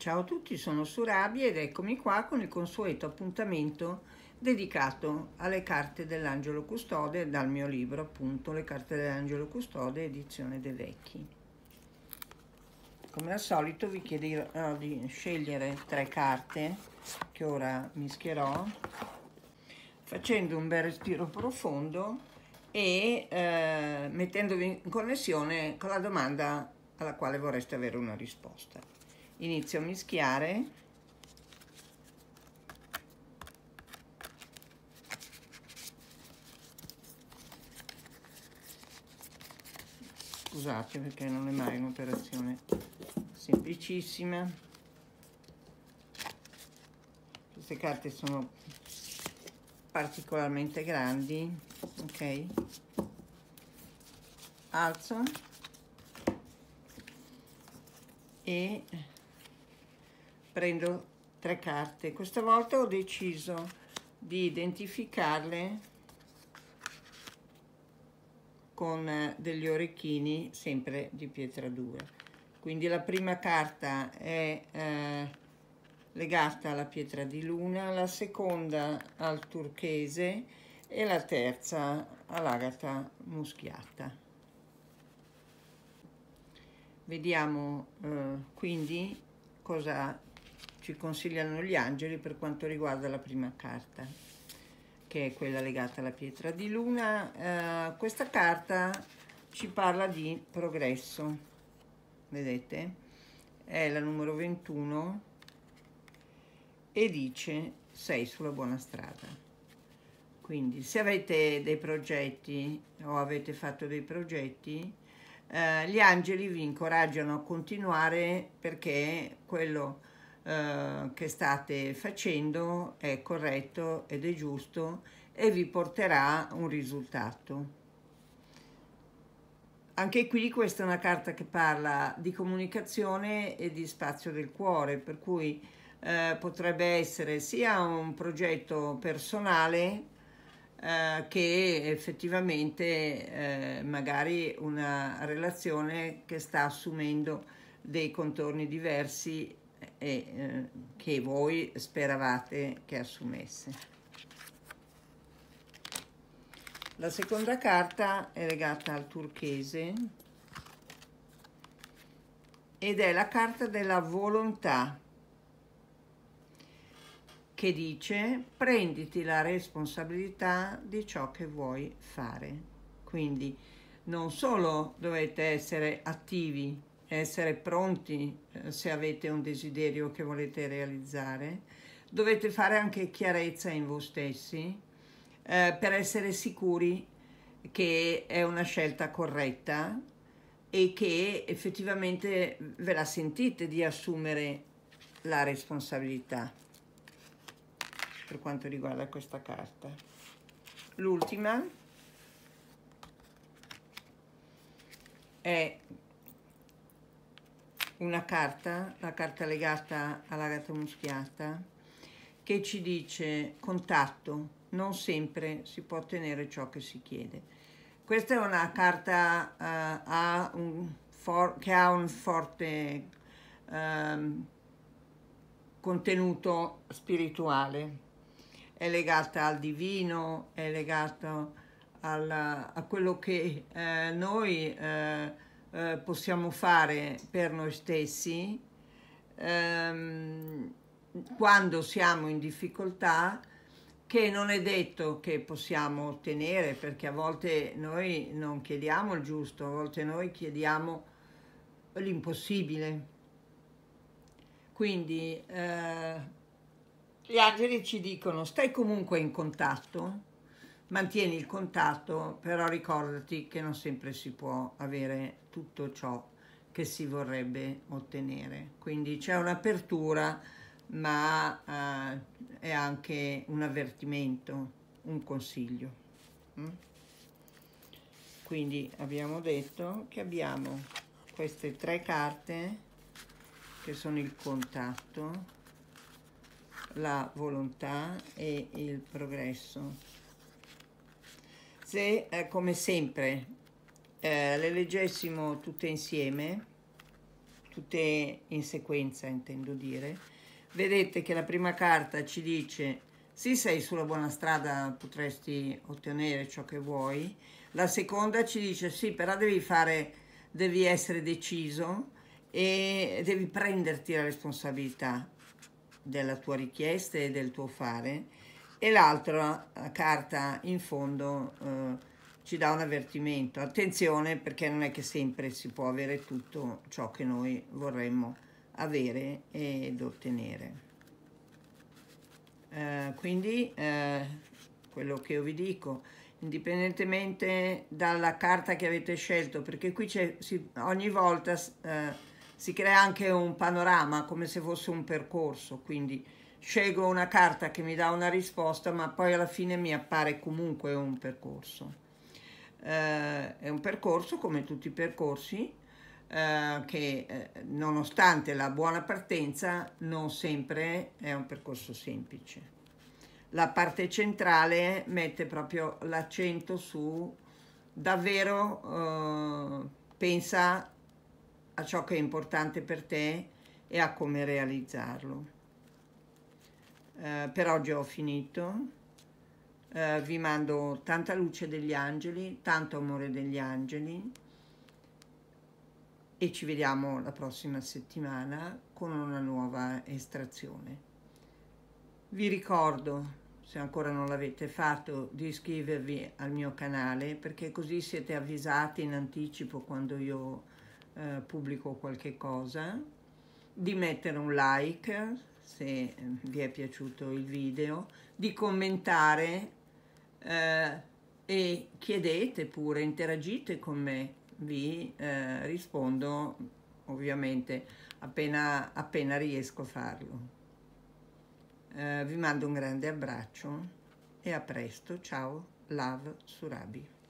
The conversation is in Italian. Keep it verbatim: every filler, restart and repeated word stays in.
Ciao a tutti, sono Surabi ed eccomi qua con il consueto appuntamento dedicato alle carte dell'Angelo Custode dal mio libro, appunto, Le carte dell'Angelo Custode, edizione De Vecchi. Come al solito vi chiederò di scegliere tre carte che ora mischierò, facendo un bel respiro profondo e eh, mettendovi in connessione con la domanda alla quale vorreste avere una risposta. Inizio a mischiare. Scusate perché non è mai un'operazione semplicissima. Queste carte sono particolarmente grandi. Ok, alzo e prendo tre carte. Questa volta ho deciso di identificarle con degli orecchini sempre di pietra due. Quindi la prima carta è eh, legata alla pietra di luna, la seconda al turchese e la terza all'agata muschiata. Vediamo eh, quindi cosa ci consigliano gli angeli per quanto riguarda la prima carta, che è quella legata alla pietra di luna. Eh, questa carta ci parla di progresso, vedete? È la numero ventuno e dice sei sulla buona strada. Quindi se avete dei progetti o avete fatto dei progetti, eh, gli angeli vi incoraggiano a continuare perché quello Uh, che state facendo è corretto ed è giusto e vi porterà un risultato. Anche qui questa è una carta che parla di comunicazione e di spazio del cuore, per cui uh, potrebbe essere sia un progetto personale uh, che effettivamente uh, magari una relazione che sta assumendo dei contorni diversi e eh, che voi speravate che assumesse. La seconda carta è legata al turchese ed è la carta della volontà, che dice prenditi la responsabilità di ciò che vuoi fare. Quindi non solo dovete essere attivi, essere pronti eh, se avete un desiderio che volete realizzare, dovete fare anche chiarezza in voi stessi eh, per essere sicuri che è una scelta corretta e che effettivamente ve la sentite di assumere la responsabilità per quanto riguarda questa carta. L'ultima è una carta, la carta legata all'agata muschiata, che ci dice contatto, non sempre si può ottenere ciò che si chiede. Questa è una carta uh, ha un for che ha un forte uh, contenuto spirituale, è legata al divino, è legata alla, a quello che uh, noi uh, Eh, possiamo fare per noi stessi ehm, quando siamo in difficoltà, che non è detto che possiamo ottenere, perché a volte noi non chiediamo il giusto, a volte noi chiediamo l'impossibile. Quindi eh, gli angeli ci dicono stai comunque in contatto, mantieni il contatto, però ricordati che non sempre si può avere tutto ciò che si vorrebbe ottenere. Quindi c'è un'apertura, ma eh, è anche un avvertimento, un consiglio. Mm? Quindi abbiamo detto che abbiamo queste tre carte che sono il contatto, la volontà e il progresso. Se, eh, come sempre, eh, le leggessimo tutte insieme, tutte in sequenza intendo dire. Vedete che la prima carta ci dice sì, sei sulla buona strada, potresti ottenere ciò che vuoi. La seconda ci dice sì, però devi fare, devi essere deciso e devi prenderti la responsabilità della tua richiesta e del tuo fare. E l'altra carta in fondo eh, ci dà un avvertimento: attenzione, perché non è che sempre si può avere tutto ciò che noi vorremmo avere ed ottenere. Eh, quindi eh, quello che io vi dico, indipendentemente dalla carta che avete scelto, perché qui c'è, si, ogni volta eh, si crea anche un panorama come se fosse un percorso, quindi scelgo una carta che mi dà una risposta, ma poi alla fine mi appare comunque un percorso. Eh, è un percorso come tutti i percorsi, eh, che eh, nonostante la buona partenza non sempre è un percorso semplice. La parte centrale mette proprio l'accento su davvero eh, pensa a ciò che è importante per te e a come realizzarlo. Eh, per oggi ho finito. Uh, vi mando tanta luce degli angeli, tanto amore degli angeli e ci vediamo la prossima settimana con una nuova estrazione. Vi ricordo, se ancora non l'avete fatto, di iscrivervi al mio canale, perché così siete avvisati in anticipo quando io uh, pubblico qualche cosa, di mettere un like se vi è piaciuto il video, di commentare Eh, e chiedete pure, interagite con me, vi eh, rispondo ovviamente appena, appena riesco a farlo. Eh, vi mando un grande abbraccio e a presto, ciao, Love Surabi.